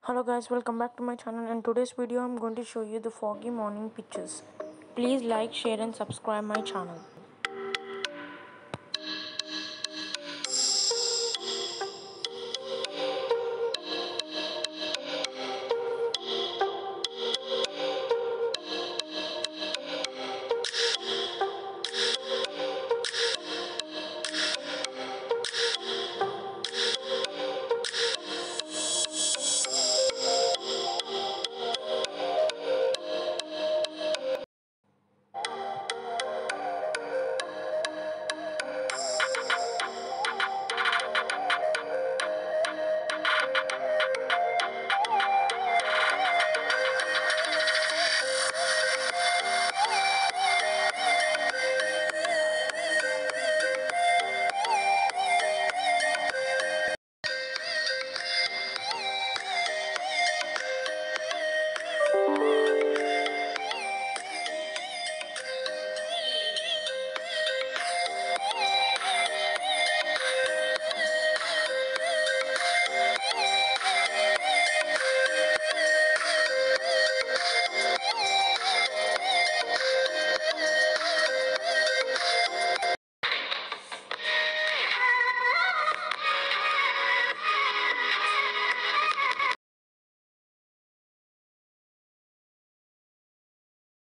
Hello guys, welcome back to my channel. In today's video I'm going to show you the foggy morning pictures. Please like, share and subscribe my channel.